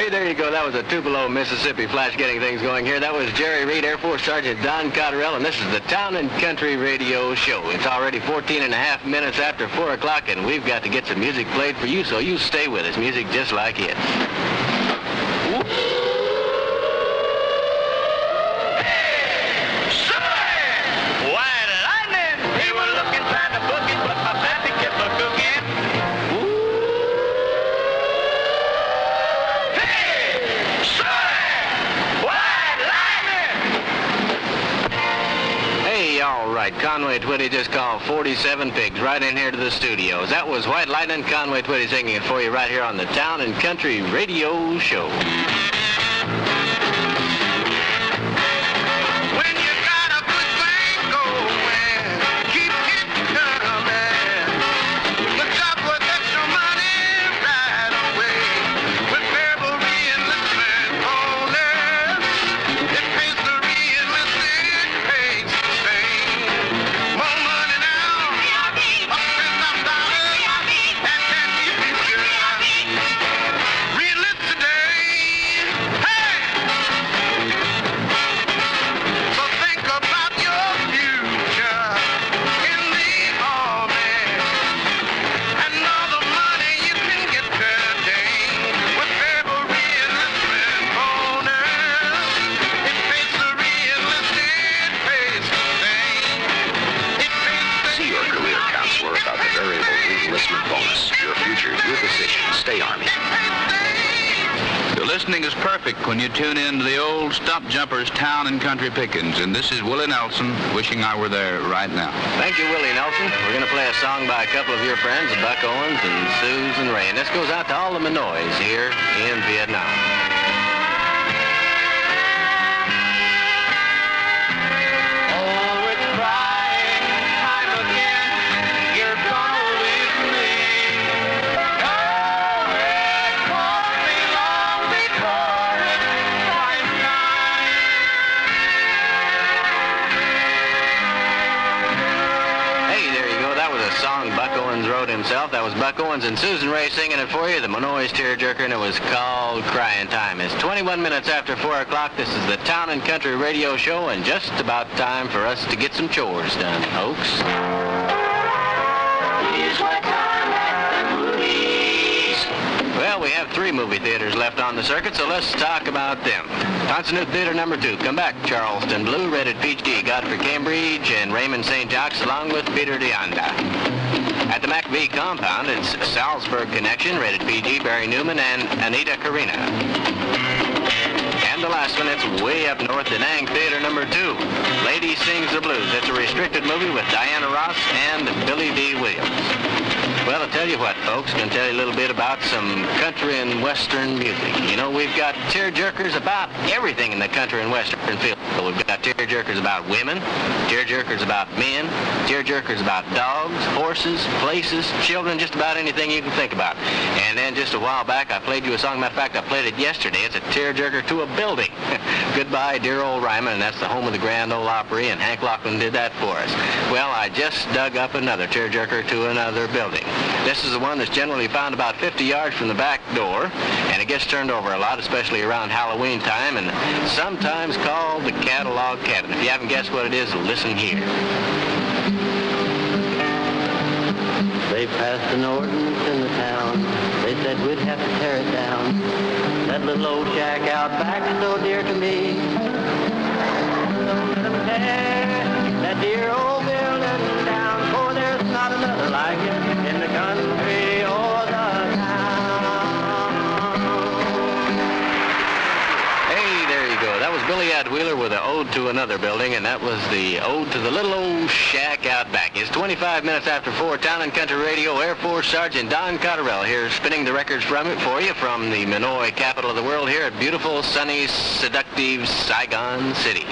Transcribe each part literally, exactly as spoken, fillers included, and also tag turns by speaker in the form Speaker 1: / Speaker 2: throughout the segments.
Speaker 1: Hey, there you go. That was a Tupelo, Mississippi flash getting things going here. That was Jerry Reed, Air Force Sergeant Don Cotterell, and this is the Town and Country Radio Show. It's already fourteen and a half minutes after four o'clock, and we've got to get some music played for you, so you stay with us. Music just like it. Conway Twitty just called forty-seven pigs right in here to the studios. That was White Lightning. Conway Twitty singing it for you right here on the Town and Country Radio Show.
Speaker 2: Listening is perfect when you tune in to the old Stump Jumpers Town and Country Pickens, and this is Willie Nelson wishing I were there right now.
Speaker 1: Thank you, Willie Nelson. We're going to play a song by a couple of your friends, Buck Owens and Susan Ray, and this goes out to all the Minoys here in Vietnam. Himself. That was Buck Owens and Susan Ray singing it for you, the Minoys Tearjerker, and it was called Crying Time. It's twenty-one minutes after four o'clock. This is the Town and Country Radio Show, and just about time for us to get some chores done, folks. Here's what time at the movies. Well, we have three movie theaters left on the circuit, so let's talk about them. Ponsanoo Theater number two, come back, Charleston Blue, rated P G, Godfrey Cambridge, and Raymond Saint Jacques, along with Peter DeAnda. At the McVie compound, it's Salzburg Connection, rated P G, Barry Newman, and Anita Karina. And the last one, it's way up north, Da Nang Theater number two, Lady Sings the Blues. It's a restricted movie with Diana Ross and Billy Dee Williams. Well, I'll tell you what, folks, going to tell you a little bit about some country and western music. You know, we've got tearjerkers about everything in the country and western field. We've got tearjerkers about women, tearjerkers about men, tearjerkers about dogs, horses, places, children, just about anything you can think about. And then just a while back, I played you a song. Matter of fact, I played it yesterday. It's a tearjerker to a building. Goodbye, Dear Old Ryman, and that's the home of the Grand Ole Opry, and Hank Locklin did that for us. Well, I just dug up another tearjerker to another building. This is the one that's generally found about fifty yards from the back door, and it gets turned over a lot, especially around Halloween time, and sometimes called the Catalog Cabin. If you haven't guessed what it is, listen here.
Speaker 3: They passed an ordinance in the town. They said we'd have to tear it down. That little old shack out back is so dear to me. That dear old building down, for there's not another like it in the country or the town.
Speaker 1: Hey, there you go. That was Billy Adwheeler with an ode to another building, and that was the ode to the little old shack out back. It's twenty-five minutes after four. Town and Country Radio, Air Force Sergeant Don Cotterell here, spinning the records from it for you from the Minoy capital of the world here at beautiful, sunny, seductive Saigon City.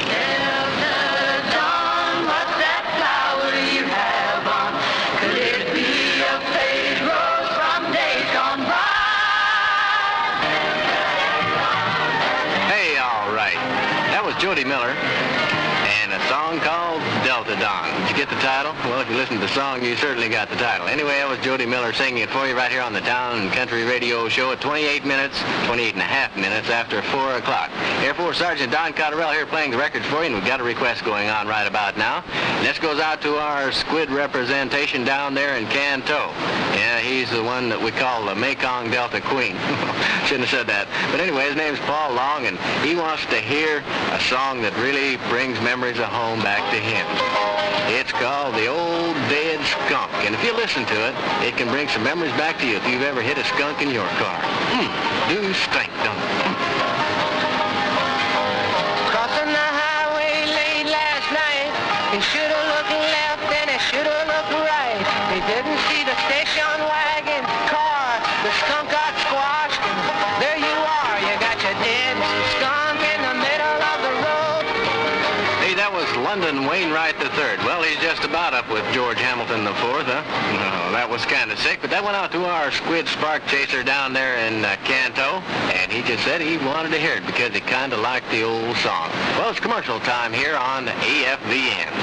Speaker 1: Jody Miller, and a song called Delta Dawn. Did you get the title? Well, if you listen to the song, you certainly got the title. Anyway, that was Jody Miller singing it for you right here on the Town and Country Radio Show at twenty-eight minutes, twenty-eight and a half minutes after four o'clock. Air Force Sergeant Don Cotterell here playing the records for you, and we've got a request going on right about now. And this goes out to our squid representation down there in Canto. Yeah, he's the one that we call the Mekong Delta Queen. Shouldn't have said that. But anyway, his name's Paul Long, and he wants to hear a song that really brings memories of home back to him. It's called The Old Dead Skunk, and if you listen to it, it can bring some memories back to you if you've ever hit a skunk in your car. Hmm, do stink, don't it? Hmm.
Speaker 4: Crossing the highway late last night, he should have looked left and he should have looked right. He didn't see the station wagon car, the skunk got squashed, and there you are, you got your dead skunk in the middle of the road.
Speaker 1: Hey, that was London Wainwright the third. Well, he's just about up with George Hamilton the fourth, huh? No, that was kind of sick, but that went out to our squid spark chaser down there in uh, Canto, and he just said he wanted to hear it because he kind of liked the old song. Well, it's commercial time here on A F V N.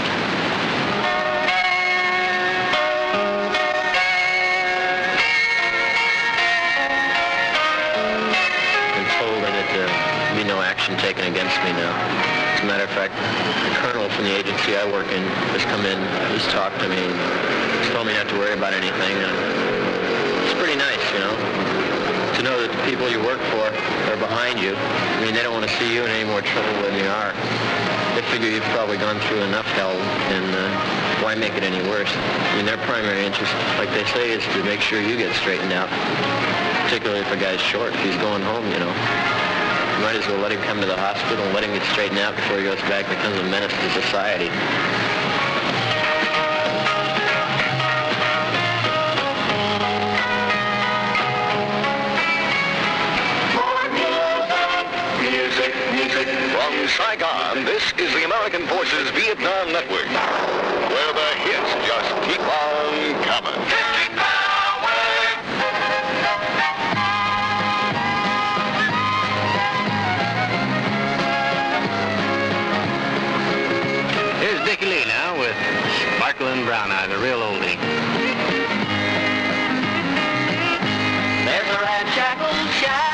Speaker 3: Been told that there'll be no action taken against me now. As a matter of fact, the colonel from the agency I work in has come in, he's talked to me, he's told me not to worry about anything. And it's pretty nice, you know, to know that the people you work for are behind you. I mean, they don't want to see you in any more trouble than you are. They figure you've probably gone through enough hell, and uh, why make it any worse? I mean, their primary interest, like they say, is to make sure you get straightened out, particularly if a guy's short, if he's going home, you know. You might as well let him come to the hospital and let him get straightened out before he goes back and becomes a menace to society.
Speaker 5: Music, music. From Saigon, this is the American Forces Vietnam Network, where the hits just keep on coming.
Speaker 1: Dickie Lee now with Sparkling Brown Eyes, a real oldie.
Speaker 4: There's a ramshackle shack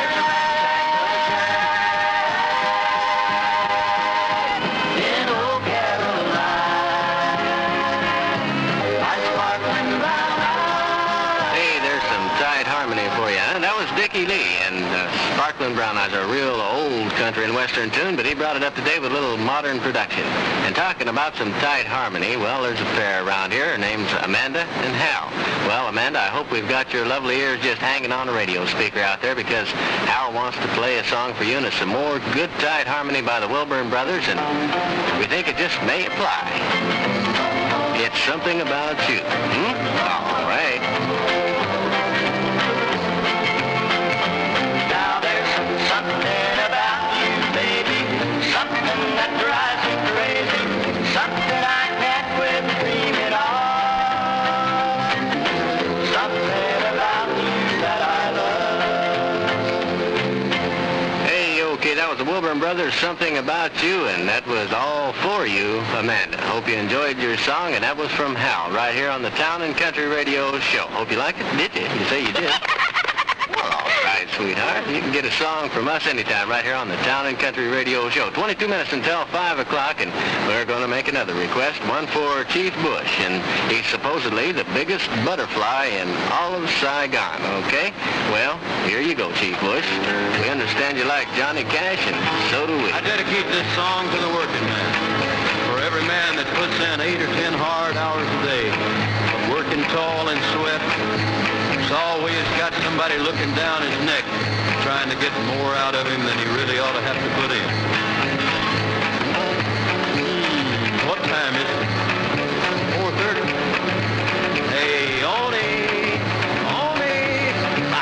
Speaker 4: in old Caroline. My sparkling brown eyes.
Speaker 1: Hey, there's some tight harmony for you, huh? That was Dickie Lee, and uh, Sparkling Brown Eyes are a real old country and western tune, but he brought it up to date with a little modern production. And talking about some tight harmony, well, there's a pair around here. Her name's Amanda and Hal. Well, Amanda, I hope we've got your lovely ears just hanging on a radio speaker out there, because Hal wants to play a song for you, and it's some more good tight harmony by the Wilburn Brothers, and we think it just may apply. It's Something About You. Hmm? All right.
Speaker 4: Now there's something about you, baby, something that drives me crazy, something I can't quit dreaming of, something about you that I love.
Speaker 1: Hey, okay, that was the Wilburn Brothers, Something About You, and that was all for you, Amanda. Hope you enjoyed your song, and that was from Hal, right here on the Town and Country Radio Show. Hope you liked it, did you? You say you did. Well, all right, sweetheart. You can get a song from us anytime right here on the Town and Country Radio Show. twenty-two minutes until five o'clock, and we're going to make another request, one for Chief Bush, and he's supposedly the biggest butterfly in all of Saigon, okay? Well, here you go, Chief Bush. We understand you like Johnny Cash, and so do we.
Speaker 6: I dedicate this song to the working man, for every man that puts in eight or ten hard hours a day of working tall and sweat. It's always got somebody looking down his neck, trying to get more out of him than he really ought to have to put in. Hmm, what time is it? four thirty? Hey, Oni! Oni!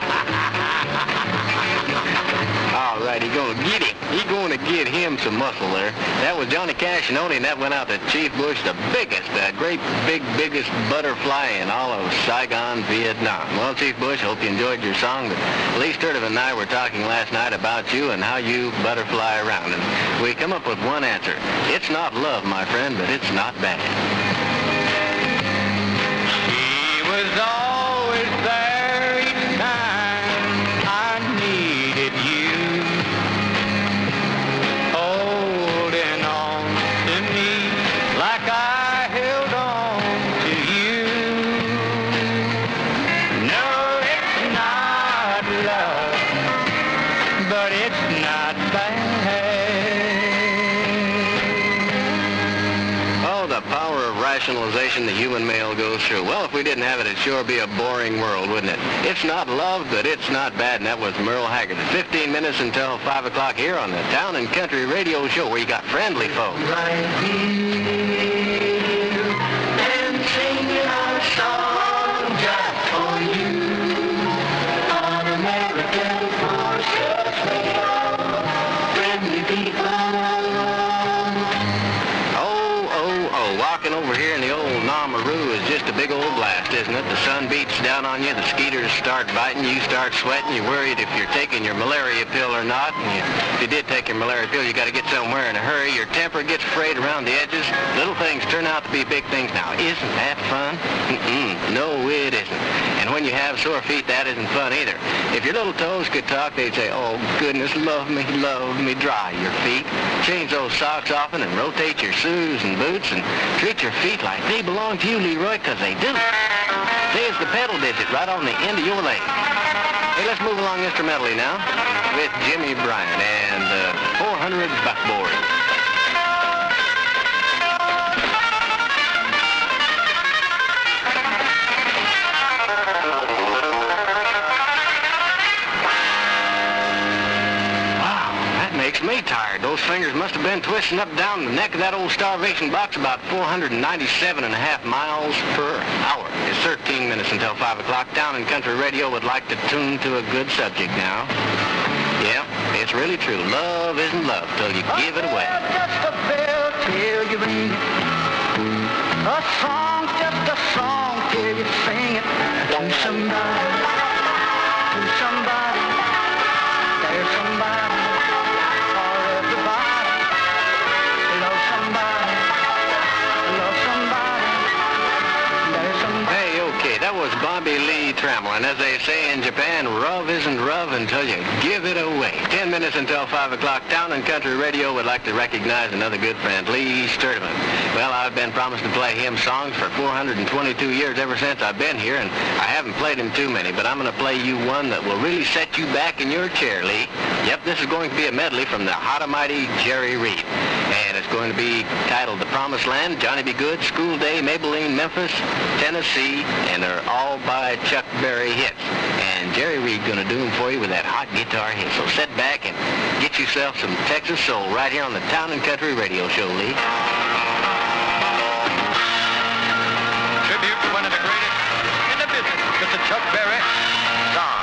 Speaker 1: All right, he's going to get him. He's going to get him some muscle there. That was Johnny Cash and Oni, and that went out to Chief Bush, the biggest, the great, big, biggest butterfly in all of Saigon, Vietnam. Well, Chief Bush, hope you enjoyed your song, but Lee Sturtevant and I were talking last night about you and how you butterfly around, and we come up with one answer. It's not love, my friend, but it's not bad. motion the human male goes through. Well, if we didn't have it, it'd sure be a boring world, wouldn't it? It's not love, but it's not bad, and that was Merle Haggard. fifteen minutes until five o'clock here on the Town and Country Radio Show, where you got friendly folks.
Speaker 4: Right here and singing our song just for you on American Forces Radio. Friendly people.
Speaker 1: Walking over here in the old Namaroo is just a big old blast, isn't it? The sun beats down on you, the skeeters start biting, you start sweating, you're worried if you're taking your malaria pill or not, and you, if you did take your malaria pill, you got to get somewhere in a hurry. Your temper gets frayed around the edges. Little things turn out to be big things now. Isn't that fun? Mm-mm. No, it isn't. And when you have sore feet, that isn't fun either. If your little toes could talk, they'd say, oh, goodness, love me, love me, dry your feet. Change those socks often and rotate your shoes and boots and treat your feet like they belong to you, Leroy, because they do. There's the pedal digit right on the end of your leg. Hey, let's move along instrumentally now with Jimmy Bryant and uh, four hundred Buckboard. Makes me tired. Those fingers must have been twisting up down the neck of that old starvation box about four hundred ninety-seven and a half miles per hour. It's thirteen minutes until five o'clock. Town and Country Radio would like to tune to a good subject now. Yeah, it's really true. Love isn't love till you give it away.
Speaker 4: Just a bell till you ring it. A song, just a song till you sing it to somebody. To somebody. There's somebody.
Speaker 1: That was Bobby Lee Trammell, and as they say in Japan, love isn't love until you give it away. Ten minutes until five o'clock. Town and Country Radio would like to recognize another good friend, Lee Sturdivant. Well, I've been promised to play him songs for four hundred twenty-two years ever since I've been here, and I haven't played him too many, but I'm going to play you one that will really set you back in your chair, Lee. Yep, this is going to be a medley from the Hot-A-Mighty Jerry Reed, and it's going to be titled The Promised Land, Johnny B. Goode, School Day, Maybelline, Memphis, Tennessee, and they're all by Chuck Berry hits. And Jerry Reed going to do them for you with that hot guitar hit. So sit back and get yourself some Texas soul right here on the Town and Country Radio Show, Lee.
Speaker 6: Tribute to one of the greatest in the business, Mister Chuck Berry song.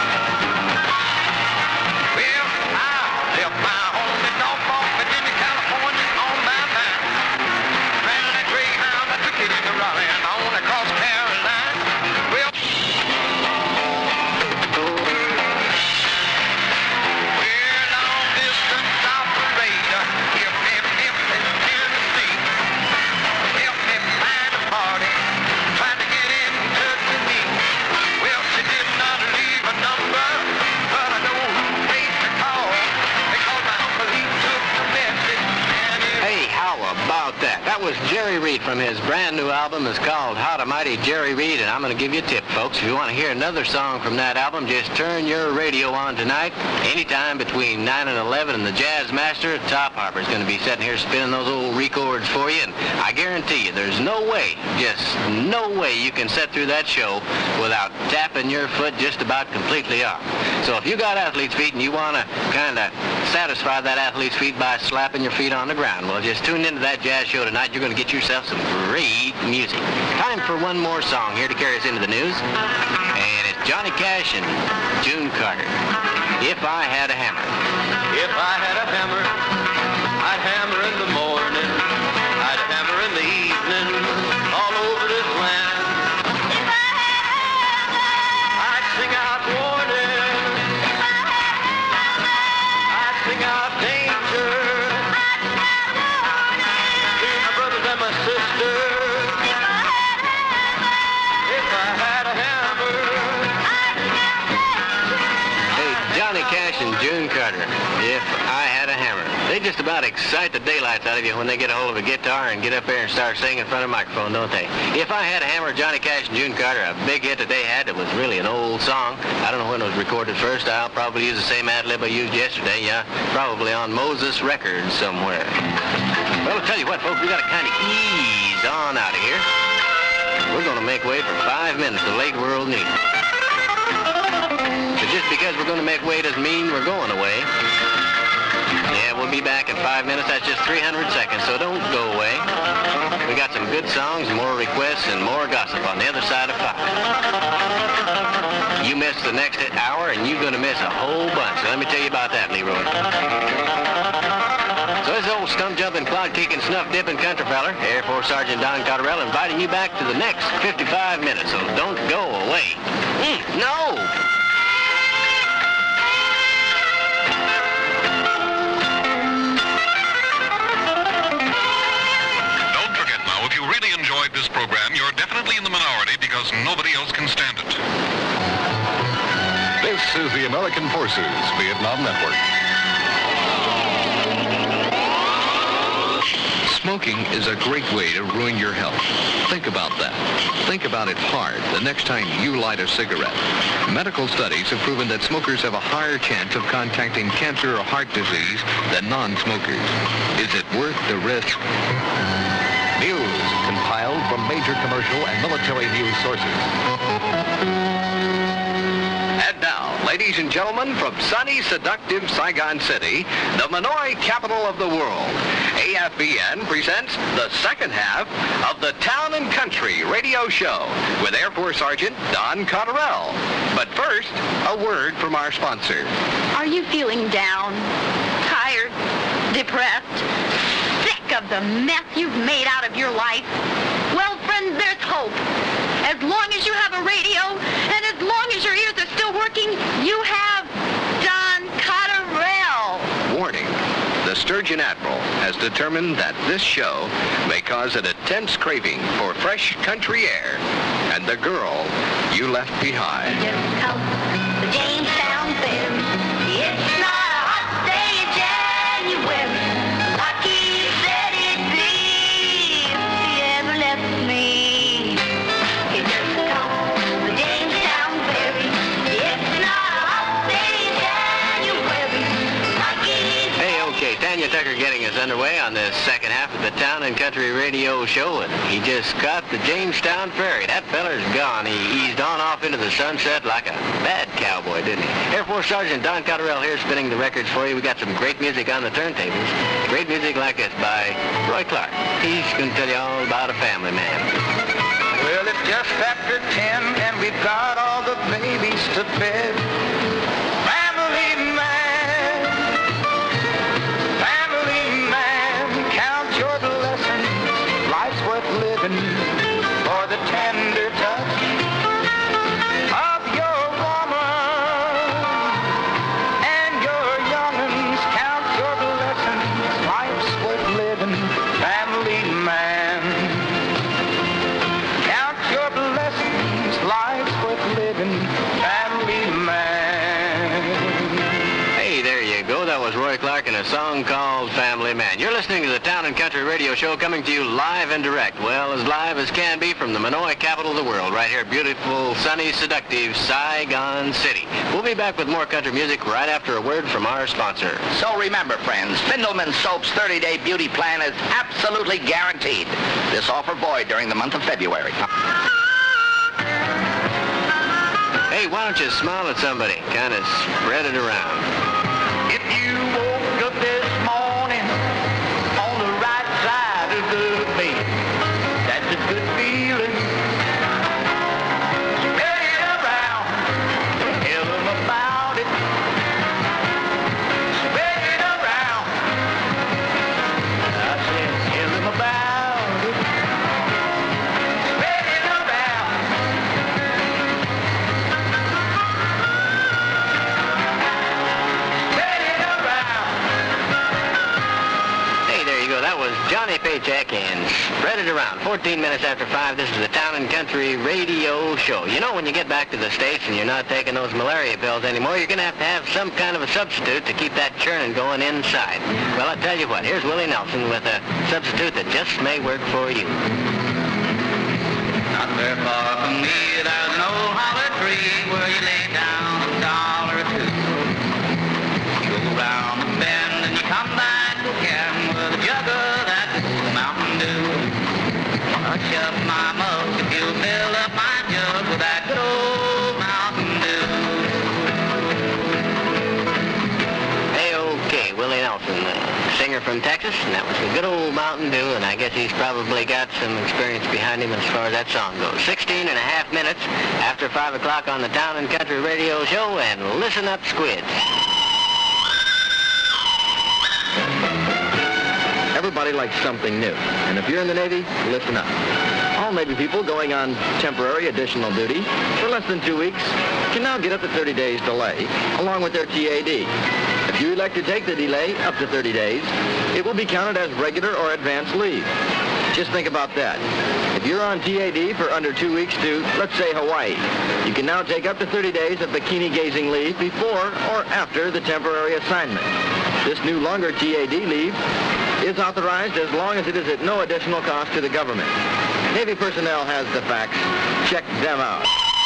Speaker 6: Well, I left my home in Norfolk, Virginia, California on my mind. Ran a Greyhound, I took it in the Raleigh and on across Carolina. Well, we're long distance operator, here in Memphis, Tennessee. Help me find a party, trying to get in touch with me. Well, she did not leave a number, but I know who made the call, because my uncle, he took the message and it...
Speaker 1: Hey, how about that? That was Jerry Reed from his brand new album. It's called Hot-A-Mighty Jerry Reed, and I'm going to give you a tip, folks. If you want to hear another song from that album, just turn your radio on tonight, anytime between nine and eleven, and the Jazz Master, Top Harper, is going to be sitting here spinning those old records for you, and I guarantee you, there's no way, just no way you can sit through that show without tapping your foot just about completely off. So if you got athlete's feet and you want to kind of satisfy that athlete's feet by slapping your feet on the ground, well, just tune into that jazz show tonight. You're going to get yourself some great music. Time for one more song here to carry us into the news. And it's Johnny Cash and June Carter. If I Had a Hammer.
Speaker 6: If I had a hammer, I'd hammer in the morning, I'd hammer in the evening, all over this land. I'd sing out warning, I'd sing out danger, to my brothers and my sisters. If I had a hammer.
Speaker 1: Hey, Johnny Cash and June Carter. If I Had a Hammer. They just about excite the daylights out of you when they get a hold of a guitar and get up there and start singing in front of a microphone, don't they? If I Had a Hammer, Johnny Cash and June Carter, a big hit that they had that was really an old song. I don't know when it was recorded first. I'll probably use the same ad-lib I used yesterday. Yeah, probably on Moses Records somewhere. Well, I'll tell you what, folks, we got to kind of ease on out of here. make way for five minutes the late world needs. But just because we're going to make way doesn't mean we're going away. Yeah, we'll be back in five minutes. That's just three hundred seconds, so don't go away. We got some good songs, more requests, and more gossip on the other side of five. You miss the next hour, and you're going to miss a whole bunch. So let me tell you about that, Leroy. So this old stump-jumping, clod-kicking, snuff-dipping country feller, Air Force Sergeant Don Cotterell, inviting you back to the next fifty-five minutes, so don't go away. Mm, no!
Speaker 5: If you really enjoyed this program, you're definitely in the minority because nobody else can stand it. This is the American Forces Vietnam Network.
Speaker 7: Smoking is a great way to ruin your health. Think about that. Think about it hard the next time you light a cigarette. Medical studies have proven that smokers have a higher chance of contracting cancer or heart disease than non-smokers. Is it worth the risk?
Speaker 8: News compiled from major commercial and military news sources.
Speaker 7: And now, ladies and gentlemen, from sunny, seductive Saigon City, the Manoi capital of the world, A F B N presents the second half of the Town and Country radio show with Air Force Sergeant Don Cotterell. But first, a word from our sponsor.
Speaker 9: Are you feeling down, tired, depressed? Of the mess you've made out of your life? Well, friends, there's hope. As long as you have a radio, and as long as your ears are still working, you have Don Cotterell.
Speaker 7: Warning. The Sturgeon Admiral has determined that this show may cause an intense craving for fresh country air and the girl you left behind.
Speaker 9: Just come to Jamestown Fair. It's not a hot day in January.
Speaker 1: Tucker getting us underway on this second half of the Town and Country radio show, and he just caught the Jamestown Ferry. That feller's gone. He eased on off into the sunset like a bad cowboy, didn't he? Air Force Sergeant Don Cotterell here spinning the records for you. We got some great music on the turntables. Great music like this by Roy Clark. He's going to tell you all about a family man.
Speaker 10: Well, it's just after ten, and we've got all the babies to bed. Family man. For the tender touch of your woman and your young'uns, count your blessings. Life's worth living, family man. Count your blessings. Life's worth living, family man.
Speaker 1: Hey, there you go. That was Roy Clark in a song called Family Man. You're listening to the Town and Country radio show coming to you live and direct. Well, as live as can be from the Manoi capital of the world, right here, beautiful, sunny, seductive Saigon City. We'll be back with more country music right after a word from our sponsor.
Speaker 11: So remember, friends, Spindleman Soap's thirty-day beauty plan is absolutely guaranteed. This offer void during the month of February.
Speaker 1: Hey, why don't you smile at somebody? Kind of spread it around.
Speaker 10: If you woke up this morning on the right side of the bed, that's a good feeling. Spread it around, tell them about it. Spread it around, I said tell them about it. Spread it around. Spread it around.
Speaker 1: Hey, there you go. That was Johnny Paycheck and Spread It Around. fourteen minutes after five, this is the Town and Country radio show. You know, when you get back to the States and you're not taking those malaria pills anymore, you're going to have to have some kind of a substitute to keep that churning going inside. Well, I'll tell you what, here's Willie Nelson with a substitute that just may work for you.
Speaker 12: Not very far from me, there's an old hollow tree where you lay down a dollar or two. You go round the bend and you come back again with a jug of that Mountain Dew. Hush up, my mug, if you fill up
Speaker 1: from Texas, and that was the good old Mountain Dew, and I guess he's probably got some experience behind him as far as that song goes. sixteen and a half minutes after five o'clock on the Town and Country Radio Show, and listen up, squids.
Speaker 3: Everybody likes something new, and if you're in the Navy, listen up. All Navy people going on temporary additional duty for less than two weeks can now get up to thirty days delay, along with their T A D. If you elect to take the delay up to thirty days, it will be counted as regular or advanced leave. Just think about that. If you're on T A D for under two weeks to, let's say, Hawaii, you can now take up to thirty days of bikini gazing leave before or after the temporary assignment. This new longer T A D leave is authorized as long as it is at no additional cost to the government. Navy personnel has the facts. Check them out.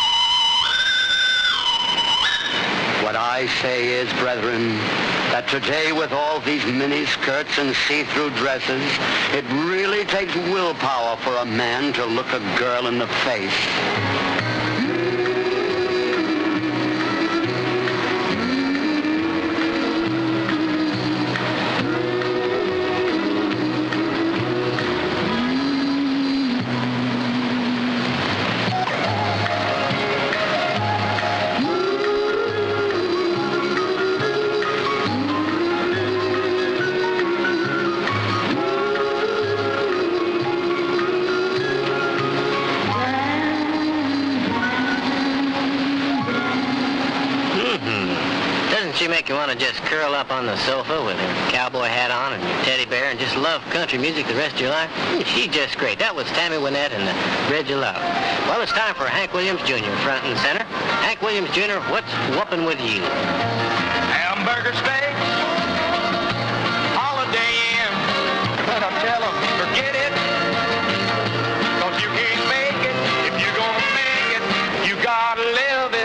Speaker 13: What I say is, brethren, that today with all these mini skirts and see-through dresses, it really takes willpower for a man to look a girl in the face.
Speaker 1: She make you want to just curl up on the sofa with her cowboy hat on and your teddy bear and just love country music the rest of your life? She's just great. That was Tammy Wynette and the Bridge of Love. Well, it's time for Hank Williams Junior front and center. Hank Williams Junior, what's whooping with you?
Speaker 10: Hamburger steaks, Holiday Inn, but I tell them, forget it, cause you can't make it. If you're gonna make it, you gotta live it.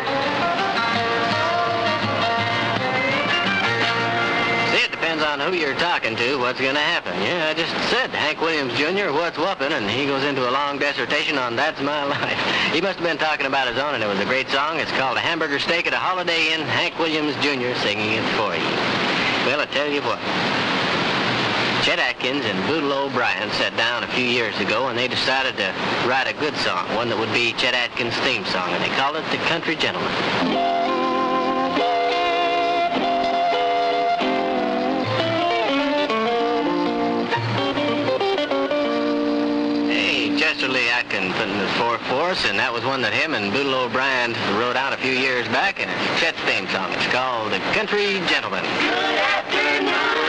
Speaker 1: Depends on who you're talking to, what's going to happen. Yeah, I just said Hank Williams Junior, what's whooping, and he goes into a long dissertation on That's My Life. He must have been talking about his own, and it was a great song. It's called A Hamburger Steak at a Holiday Inn. Hank Williams Junior singing it for you. Well, I tell you what. Chet Atkins and Boodle O'Brien sat down a few years ago, and they decided to write a good song, one that would be Chet Atkins' theme song, and they called it The Country Gentleman. Chester Lee Atkins put in the fourth for us, and that was one that him and Boodle O'Brien wrote out a few years back, and it's Chet's theme song. It's called The Country Gentleman. Good afternoon.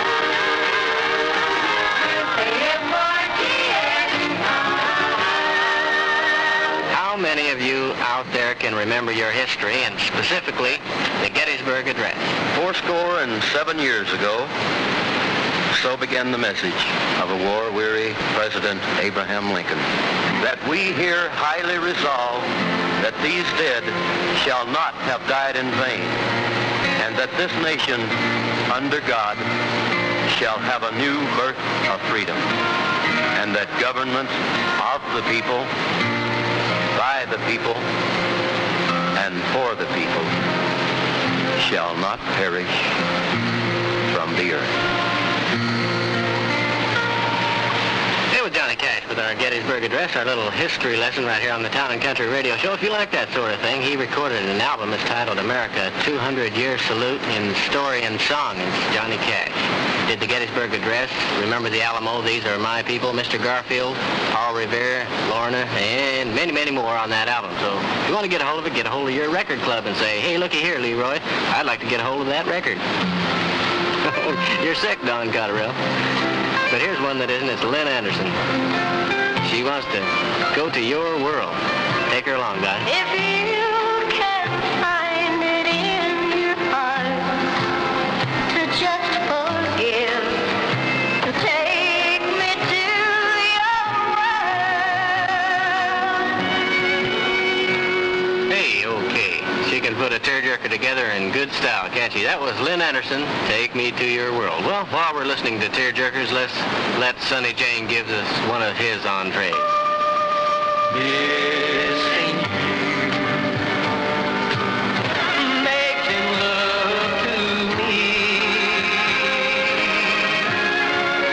Speaker 1: How many of you out there can remember your history, and specifically the Gettysburg Address?
Speaker 3: Four score and seven years ago, so began the message of a war-weary President Abraham Lincoln, that we here highly resolve that these dead shall not have died in vain, and that this nation, under God, shall have a new birth of freedom, and that government of the people, by the people, and for the people, shall not perish from the earth. Johnny Cash with our Gettysburg Address, our little history lesson right here on the Town and Country Radio Show. If you like that sort of thing, he recorded an album that's titled America, two hundred year Salute in Story and Song. It's Johnny Cash. Did the Gettysburg Address, Remember the Alamo, These Are My People, Mister Garfield, Paul Revere, Lorna, and many, many more on that album. So if you want to get a hold of it, get a hold of your record club and say, hey, looky here, Leroy, I'd like to get a hold of that record. You're sick, Don Cotterill. But here's one that isn't. It's Lynn Anderson. She wants to go to your world. Take her along, guys.
Speaker 4: If you can find it in your heart to just forgive, to take me to your world.
Speaker 1: Hey, okay. She can put a tearjerker together in good style, can't she? That was Lynn Anderson, Take Me to Your World. Well, while we're listening to tearjerkers, let's let Sonny Jane give us one of his entrees.
Speaker 10: Missing you, making love to me.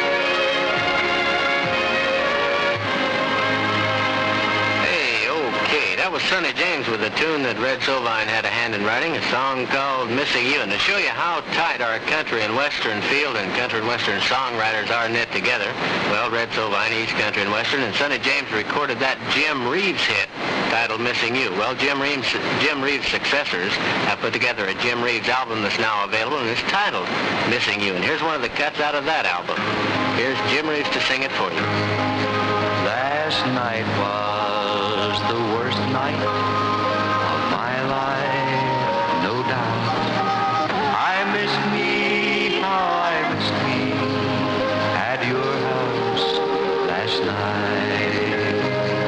Speaker 1: was Sonny James with a tune that Red Sovine had a hand in writing, a song called Missing You. And to show you how tight our country and western field and country and western songwriters are knit together, well, Red Sovine, he's country and western, and Sonny James recorded that Jim Reeves hit titled Missing You. Well, Jim Reeves, Jim Reeves' successors have put together a Jim Reeves album that's now available, and it's titled Missing You. And here's one of the cuts out of that album. Here's Jim Reeves to sing it for you.
Speaker 12: Last night was the worst night of my life, no doubt. I miss me, how I miss me at your house last night.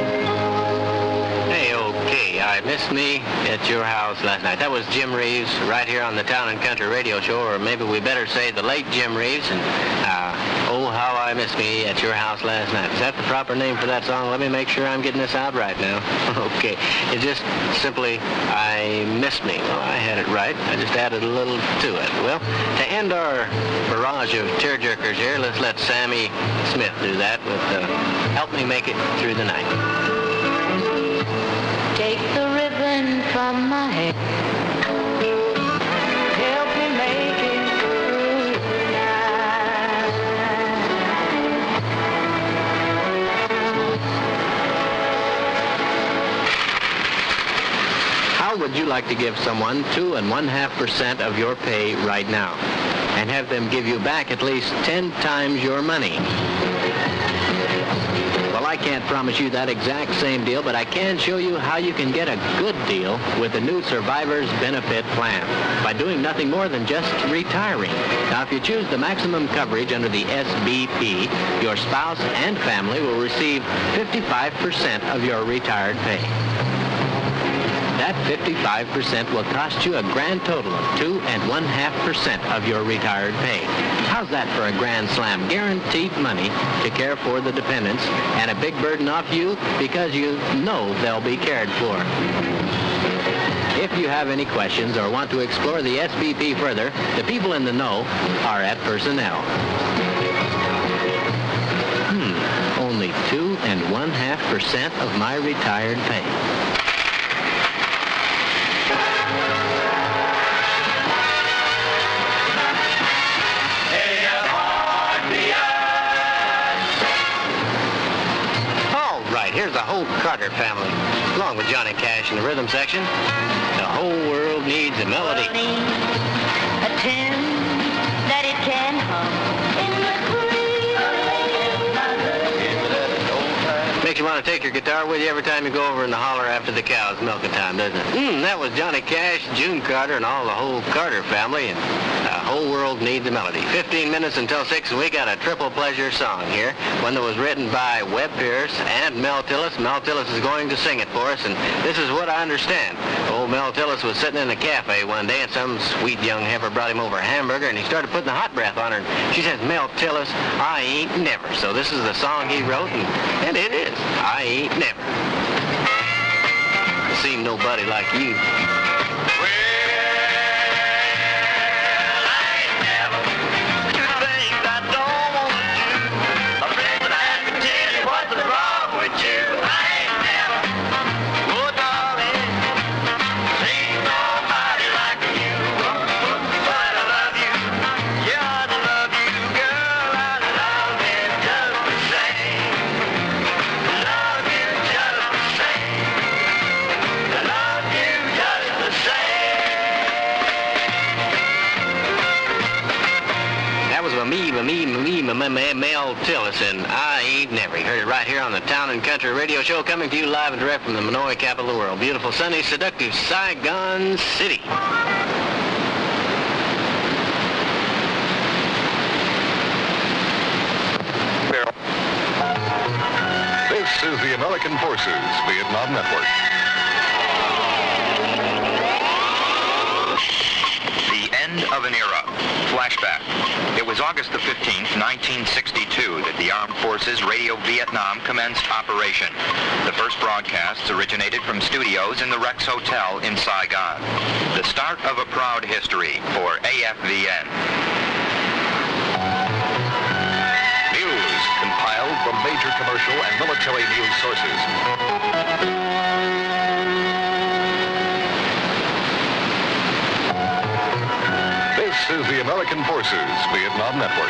Speaker 1: Hey, okay, I missed me at your house last night. That was Jim Reeves right here on the Town and Country Radio Show, or maybe we better say the late Jim Reeves, and uh, oh, how I missed me at your house last night. Is that the proper name for that song? Let me make sure I'm getting this out right now. Okay, it's just simply, I missed me. Well, I had it right. I just added a little to it. Well, to end our barrage of tearjerkers here, let's let Sammy Smith do that with uh, Help Me Make It Through the Night.
Speaker 4: Take the ribbon from my hair. Help me make it through the night.
Speaker 1: How would you like to give someone two and one half percent of your pay right now and have them give you back at least ten times your money? Well, I can't promise you that exact same deal, but I can show you how you can get a good deal with the new Survivor's Benefit Plan by doing nothing more than just retiring. Now, if you choose the maximum coverage under the S B P, your spouse and family will receive fifty-five percent of your retired pay. That fifty-five percent will cost you a grand total of two and one half percent of your retired pay. How's that for a grand slam? Guaranteed money to care for the dependents and a big burden off you because you know they'll be cared for. If you have any questions or want to explore the S B P further, the people in the know are at Personnel. Hmm, only two and one half percent of my retired pay. Here's the whole Carter family, along with Johnny Cash in the rhythm section. The whole world needs a melody.
Speaker 4: A tune that it can hum in the
Speaker 1: Makes you want to take your guitar with you every time you go over in the holler after the cows milking time, doesn't it? Mm, that was Johnny Cash, June Carter, and all the whole Carter family, and the whole world needs a melody. fifteen minutes until six, and we got a triple pleasure song here, one that was written by Webb Pierce and Mel Tillis. Mel Tillis is going to sing it for us, and this is what I understand. Old Mel Tillis was sitting in a cafe one day, and some sweet young heifer brought him over a hamburger, and he started putting the hot breath on her. And she says, "Mel Tillis, I ain't never." So this is the song he wrote, and, and it is. I ain't never seen nobody like you. Me, me, me, me, me, Mel Tillis, and I ain't never. You heard it right here on the Town and Country Radio Show, coming to you live and direct from the Manoy capital of the world. Beautiful, sunny, seductive Saigon City.
Speaker 5: This is the American Forces Vietnam Network.
Speaker 14: The end of an era. Flashback. It was August the fifteenth, nineteen sixty-two, that the Armed Forces Radio Vietnam commenced operation. The first broadcasts originated from studios in the Rex Hotel in Saigon. The start of a proud history for A F V N.
Speaker 5: News compiled from major commercial and military news sources.
Speaker 8: is the American Forces Vietnam Network.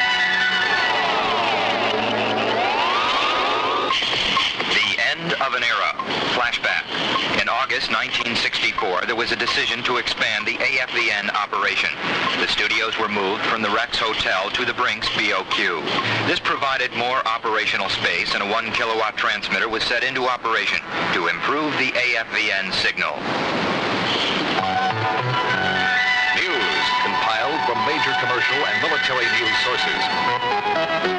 Speaker 14: The end of an era. Flashback. In August nineteen sixty-four, there was a decision to expand the A F V N operation. The studios were moved from the Rex Hotel to the Brinks B O Q. This provided more operational space, and a one kilowatt transmitter was set into operation to improve the A F V N signal.
Speaker 8: News compiled from major commercial and military news sources.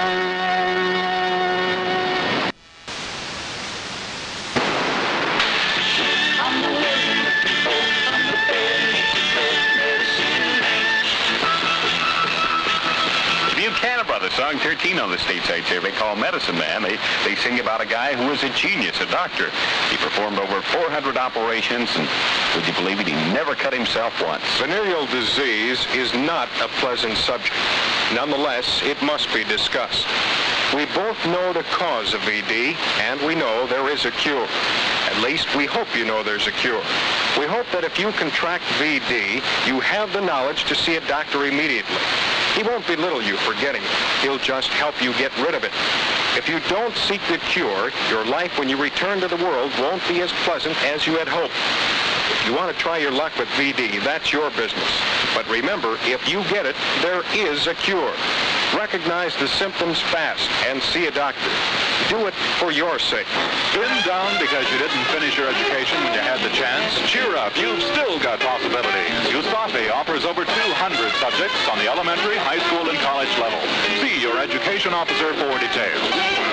Speaker 15: Buchanan Brothers, song thirteen on the stateside survey called Medicine Man. They, they sing about a guy who was a genius, a doctor. He performed over four hundred operations, and would you believe it, he never cut himself once.
Speaker 16: Venereal disease is not a pleasant subject. Nonetheless, it must be discussed. We both know the cause of V D, and we know there is a cure. At least we hope you know there's a cure. We hope that if you contract V D, you have the knowledge to see a doctor immediately. He won't belittle you for getting it. He'll just help you get rid of it. If you don't seek the cure, your life when you return to the world won't be as pleasant as you had hoped. If you want to try your luck with V D, that's your business. But remember, if you get it, there is a cure. Recognize the symptoms fast and see a doctor. Do it for your sake.
Speaker 17: Been down because you didn't finish your education when you had the chance? Cheer up, you've still got possibilities. USAFE offers over two hundred subjects on the elementary, high school, and college level. See your education officer for details.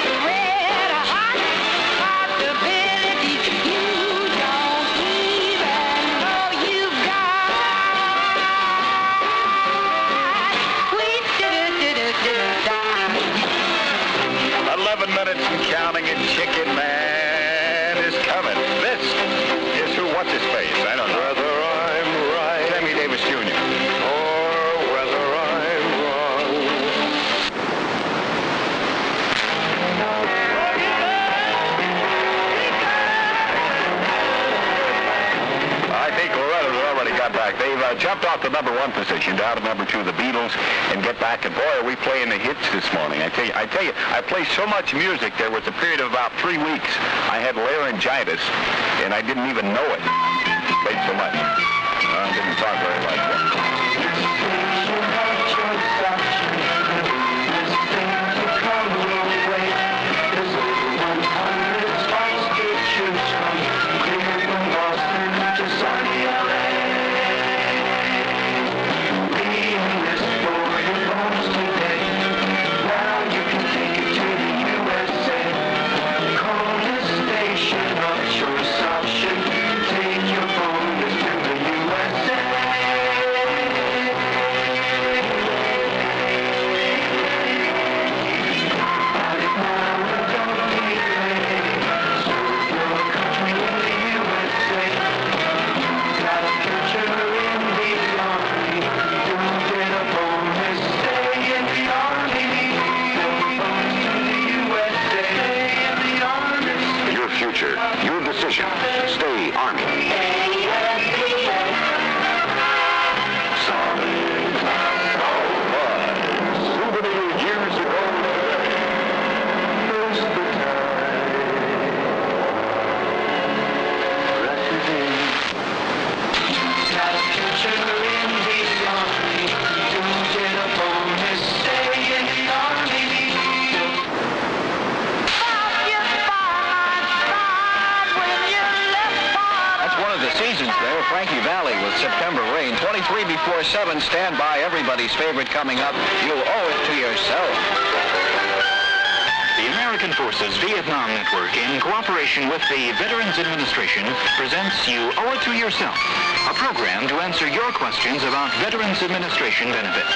Speaker 15: eleven minutes and counting, and Chicken Man is coming. This is who, what's his face? I don't know. Whether I'm right. Sammy Davis Junior Or whether I'm wrong. I think Loretta's already got back. They've uh, jumped off the number one position down to number two, the Beatles, and get back. And boy, are we playing the hits this morning. I tell you, I tell you, I play so much music. There was a period of about three weeks. I had laryngitis, and I didn't even know it. Played so much. Uh, I didn't talk very much. Your decision. Stay Army. Years ago, there's the got a future in the Army. Don't get a bonus, stay in the Army.
Speaker 18: Seasons there, Frankie Valli with September Rain. twenty-three before seven, stand by. Everybody's favorite coming up. You'll owe it to yourself.
Speaker 19: The American Forces Vietnam Network, in cooperation with the Veterans Administration, presents You Owe It to Yourself, a program to answer your questions about Veterans Administration benefits.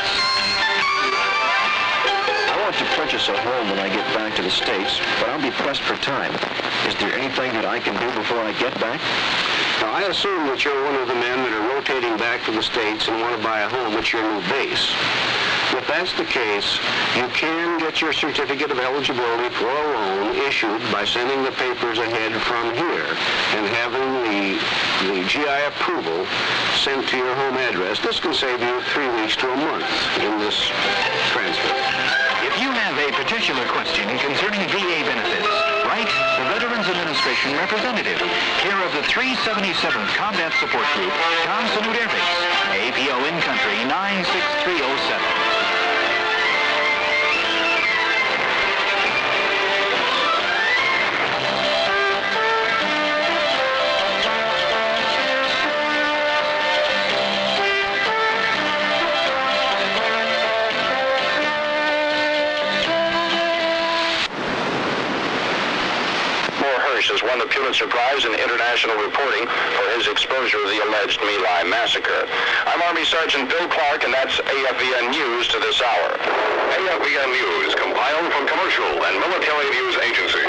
Speaker 20: I want to purchase a home when I get back to the States, but I'll be pressed for time. Is there anything that I can do before I get back?
Speaker 21: Now, I assume that you're one of the men that are rotating back to the States and want to buy a home at your new base. If that's the case, you can get your certificate of eligibility for a loan issued by sending the papers ahead from here and having the, the G I approval sent to your home address. This can save you three weeks to a month in this transfer.
Speaker 19: If you have a particular question concerning V A benefits, write the Veterans Administration representative, care of the three seventy-seventh Combat Support Group, Tom Sanute Air Base, A P O in country nine six three oh seven.
Speaker 5: Has won the Pulitzer Prize in international reporting for his exposure of the alleged My Lai massacre. I'm Army Sergeant Bill Clark, and that's A F V N News to this hour. A F V N News, compiled from commercial and military news agencies.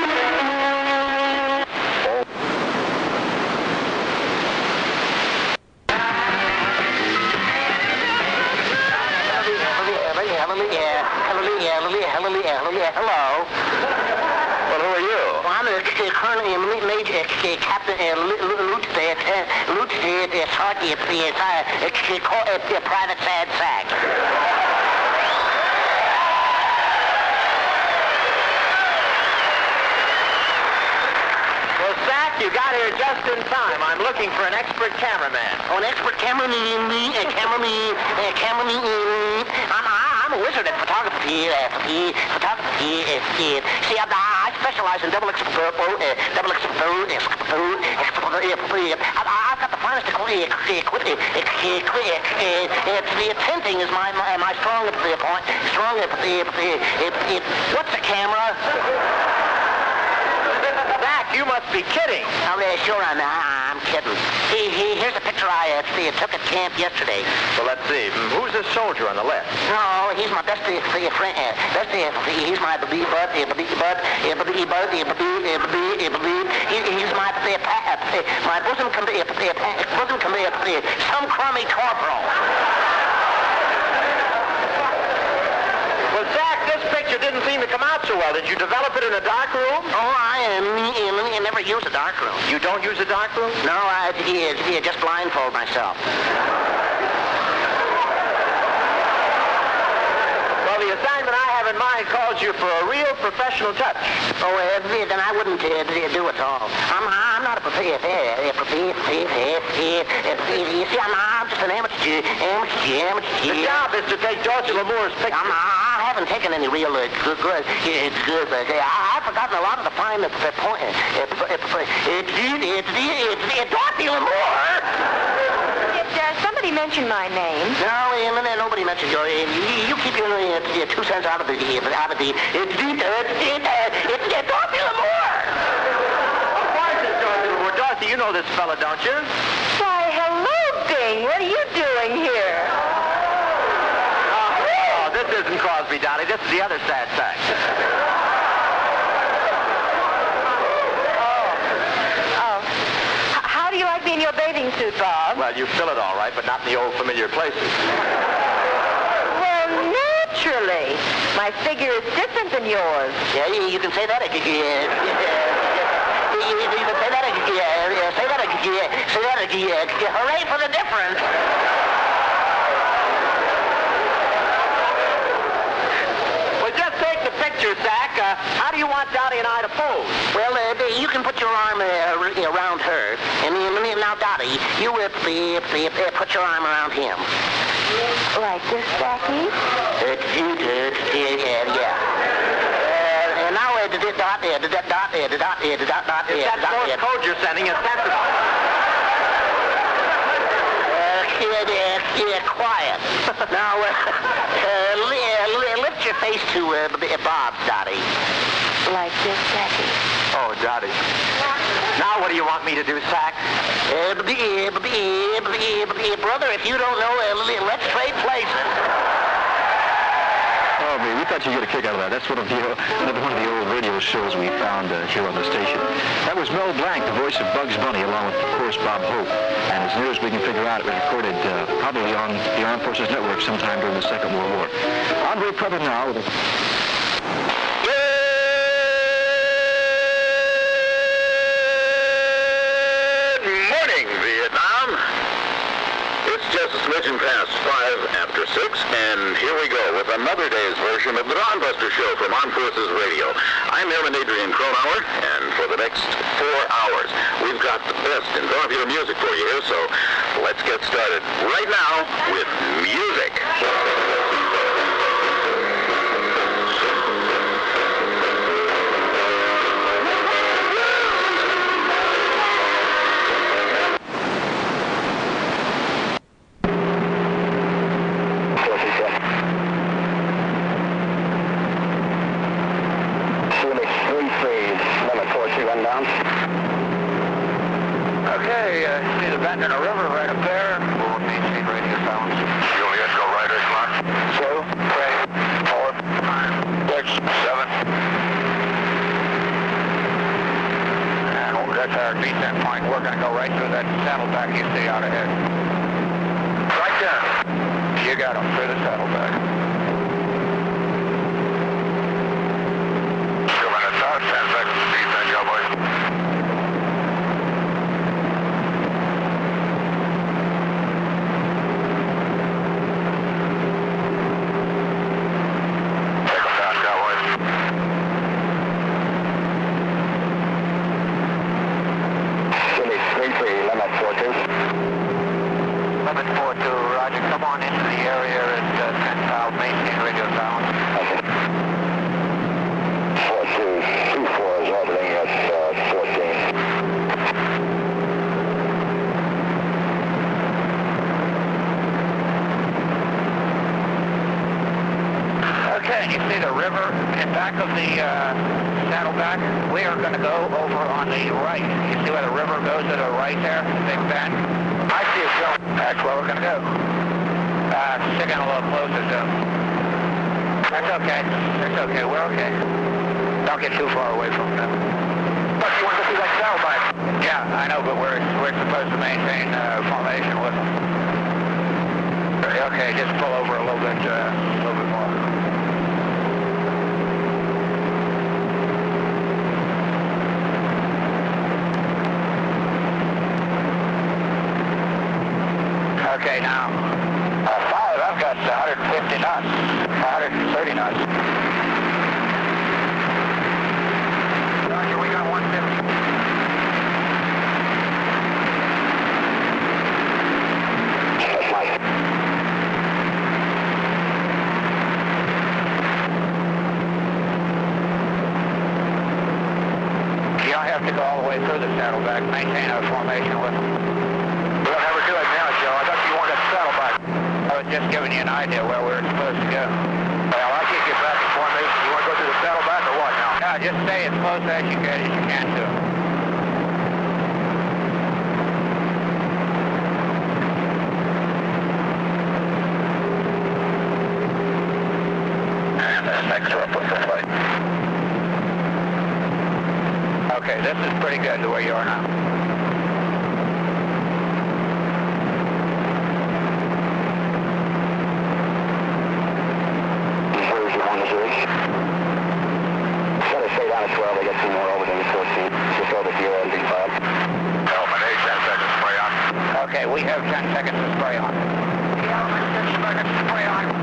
Speaker 4: Hello.
Speaker 5: Well, who are you?
Speaker 4: Well, I'm a uh, Colonel uh, Major uh, Captain uh, Lieutenant uh, Lieutenant uh, Sergeant uh, uh, uh, uh, Private Sad Sack.
Speaker 2: Well, Sack, you got here just in time. I'm looking for an expert cameraman.
Speaker 4: Oh, an expert cameraman, me, a cameraman, a cameraman. I'm, I'm a wizard at photography, uh, photography. Uh, see, I, I specialize in double exposure, uh, double exposure, exposure. I've got the finest equipment. The tinting is my my, my strong point. Strong. What's the camera?
Speaker 2: Zach, you must be kidding.
Speaker 4: Oh, uh, sure, I'm, I'm kidding. He, he, here's a picture I uh, see, took at camp yesterday.
Speaker 2: Well, let's see. Who's this soldier on the left?
Speaker 4: No, he's my best uh, friend. Uh, best, uh, he's my baby bud, uh, baby bud, uh, baby bud, uh, baby, uh, baby, uh, baby. He, he's my uh, uh, my bosom com- uh, uh, bosom com- uh, some crummy corporal.
Speaker 2: Well, Zach, this picture didn't seem to come out so well. Did you develop it in a dark room?
Speaker 4: Oh, I um, I never use a dark room.
Speaker 2: You don't use a dark room?
Speaker 4: No, I yeah, yeah, just blindfold myself.
Speaker 2: Well, the assignment I have in mind calls you for a real professional touch.
Speaker 4: Oh, uh, then I wouldn't uh, do it all. I'm, I'm not a professor. You see, I'm, I'm just an amateur. Amateur, amateur.
Speaker 2: The job is to take George Lamour's picture.
Speaker 4: I'm, I haven't taken any real uh, good, good. It's good, but uh, I, I've forgotten a lot of the fine uh, point. Uh, uh, it's it's it's Dorothy Lamour.
Speaker 9: Uh, somebody mentioned my name.
Speaker 4: No, uh, nobody mentioned your name. You, you keep your, uh, your two cents out of the out of the. It's it's it's it's Dorothy Lamour.
Speaker 2: Of course, it's Dorothy Lamour. Dorothy, you know this fella, don't you?
Speaker 9: Why, hello, Bing. What are you doing here?
Speaker 2: Oh, this isn't Crosby, Dolly. This is the other sad sack.
Speaker 9: How do you like me in your bathing suit, Bob?
Speaker 2: Well, you fill it all right, but not in the old familiar places.
Speaker 9: Well, naturally. My figure is different than yours.
Speaker 4: Yeah, you, you can say that again. Yeah, yeah. You, you can say that again. Yeah, say that again. Say that again. Hooray for the difference.
Speaker 2: Well, just take the picture, Zach. Uh, how do you want Dottie and I to pose?
Speaker 4: Well, uh, you can put your arm uh, around her. And uh, now, Dottie, you uh, uh, put your arm around him.
Speaker 9: Like this, Jackie?
Speaker 4: Uh, yeah, yeah. Uh, and now, uh, the dot, uh, the dot, uh, the dot, uh, the dot, dot, uh,
Speaker 2: If that's Morse code you're sending, it's sensitive.
Speaker 4: Uh, kid, uh, kid, quiet. Now, uh, uh, li- li- lift your face to uh, Bob, Dottie.
Speaker 9: Like this, Jackie?
Speaker 2: Oh, Dottie. Now what do you want me to do, Sack?
Speaker 4: Uh, brother, if you don't know, uh, let's trade places.
Speaker 18: Oh, man, we thought you'd get a kick out of that. That's one of the, uh, another one of the old radio shows we found uh, here on the station. That was Mel Blanc, the voice of Bugs Bunny, along with, of course, Bob Hope. And as near as we can figure out, it was recorded uh, probably on the Armed Forces Network sometime during the Second World War. Andre Previn now with a...
Speaker 5: Good morning. The Legend past five after six, and here we go with another day's version of the Dawn Buster Show from Armed Forces Radio. I'm Airman Adrian Cronauer, and for the next four hours, we've got the best in popular music for you here, so let's get started right now with music.
Speaker 21: Okay, uh, see the bend in the river right up there. We'll maintain radio sounds. Juliet, go right or left. Two, three, four, five, six, seven. And that's our descent point. We're going to go right through that saddleback you see out ahead. Right there. You got them through the saddleback. Two minutes out, ten seconds. Descent, cowboys. You see the river in back of the uh, saddleback? We are going to go over on the right. You see where the river goes to the right there? Big bend? I see it going. That's where we're going to go. Uh, sticking a little closer to them. That's okay. That's okay. We're okay. Don't get too far away from them. But you want to see that saddleback? Yeah, I know, but we're, we're supposed to maintain uh, formation with them. Okay, just pull over a little bit, uh, a little bit more. Okay, now, uh, five, I've got one hundred fifty knots, one hundred thirty knots. Roger, we got one fifty. That's Mike. You don't have to go all the way through the saddleback. Maintain our formation with them. We don't ever do it now, Joe. I thought you wanted to saddleback. I was just giving you an idea where we were supposed to go. Well, I can't get back in formation. You want to go through the saddleback or what now? No, just stay as close as you can as you can to them. And then next up with the fight. Okay, this is pretty good the way you are now. twelve, they get two more over to the fourteen. Just over to your ending five. Element eight, ten seconds spray on. Okay, we have ten seconds to spray on. Element ten seconds spray on.